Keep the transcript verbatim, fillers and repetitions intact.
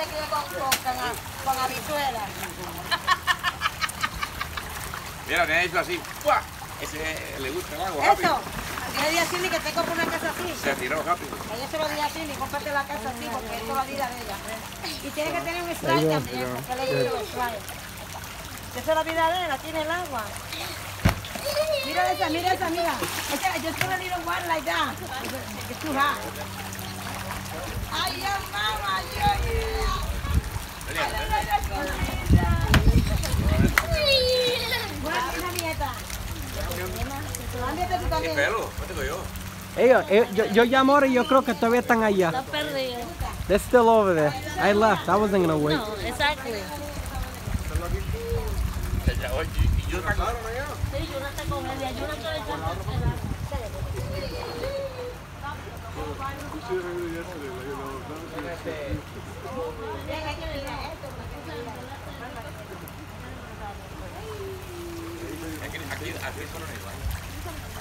que con, con, con, con habichuelas. Mira, tiene hecho así. ¡Pua! Ese le gusta el agua rápido. Eso. Dile a Cindy que te compre una casa así. Se tiró rápido. Ella se lo dije a Cindy, cómprate la casa así porque esto es la vida de ella. Y tiene que tener un slide también, porque le digo el slide. Esa es la vida de ella, tiene el agua. Mira esa, mira esa, mira. Esa, just put a little water like that. It's too hot. Ay, ya, mamá, yo, Buena nieta. La nieta tú también. ¿Qué pelo? ¿Qué tengo yo? Ellos, eh, yo, yo llamé ahora y yo creo que todavía están allá. Está perdido. They're still over there. I left. I wasn't gonna wait. No, exactly. Ya, oye, ¿y yo está claro, no ya? Sí, yo no te con él. Yo no te Aquí, aquí, aquí solo no hay.